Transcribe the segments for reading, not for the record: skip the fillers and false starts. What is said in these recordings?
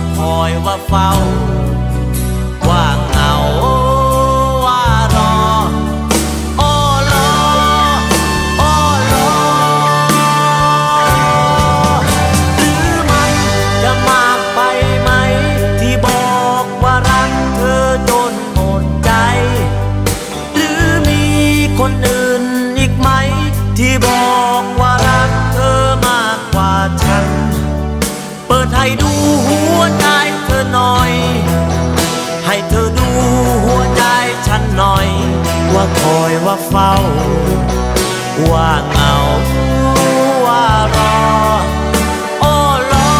คอยว่าเฝ้าว่าเหงาว่ารอโอ้รอโอ้รอหรือมันจะมากไปไหมที่บอกว่ารักเธอจนหมดใจหรือมีคนอื่นอีกไหมที่บอกว่ารักเธอมากกว่าฉันเปิดให้ดูหัวใจเธอหน่อยให้เธอดูหัวใจฉันหน่อยว่าคอยว่าเฝ้าว่าเหงาว่ารอโอ้รอ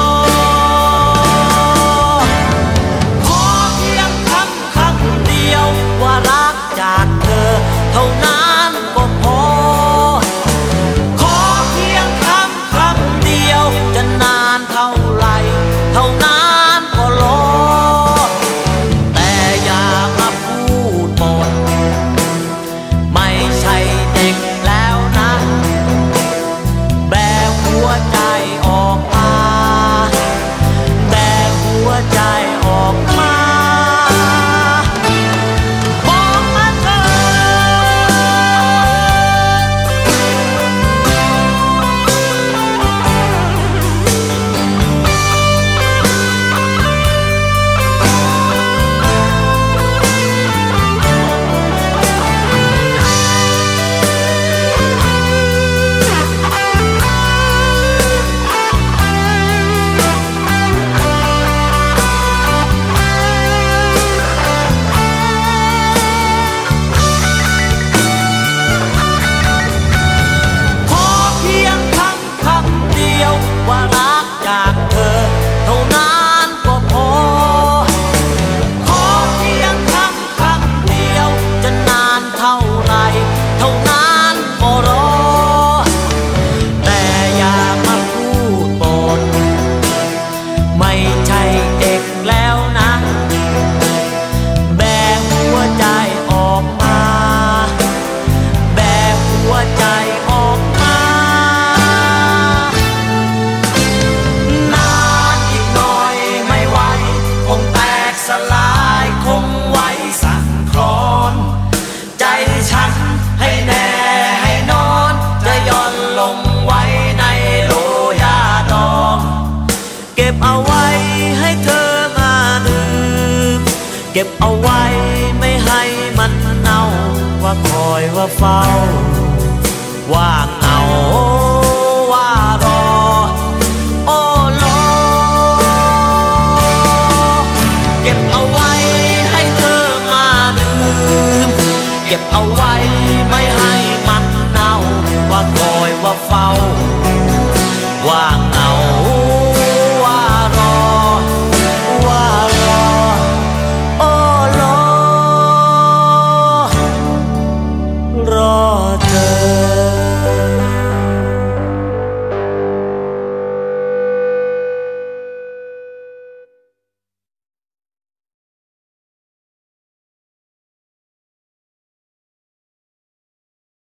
ขอเพียงคำเดียวว่ารักจากเธอเท่านั้นก็พอขอเพียงคำเดียวจะนานเท่าไหร่เท่านั้นก็รอแต่อย่ามาพูดหมดไม่ใช่เด็กแล้วนะแบกหัวใจออกมาแบกหัวใจออกมาบอกมาเถิว่ารักจากเธอเท่านั้นก็พอขอเพียงคำเดียวจะนานเท่าไรเท่านั้นก็รอแต่อย่ามาพูดบนไม่ใช่เด็กแล้วนะแบกหัวใจออกมาแบกหัวใจออกมาสลายคงไว้สั่นคลอนใจฉันให้แน่ให้นอนจะย่อนลงไว้ในโลยาดองเก็บเอาไว้ให้เธอมาดื่มเก็บเอาไว้ไม่ให้มันเน่าว่าคอยว่าเฝ้าว่าเหงาว่ารอโอ้รอเก็บเอาไว้ให้เธอมาดื่มเก็บเอาไว้